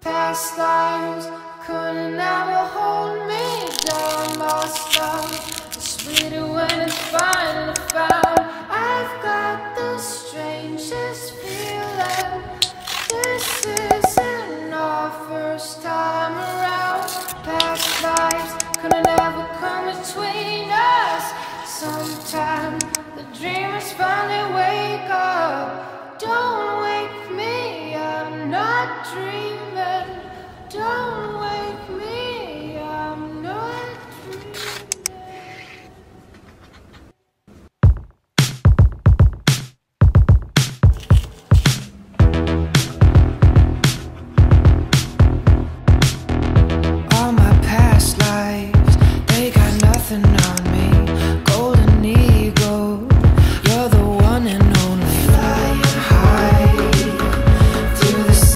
Past lives couldn't ever hold me down. Lost love is sweeter when it's finally found. I've got the strangest feeling. This isn't our first time around. Past lives couldn't ever come between us. Sometime the dreamers finally wake up. Don't wake me, I'm not dreaming. Don't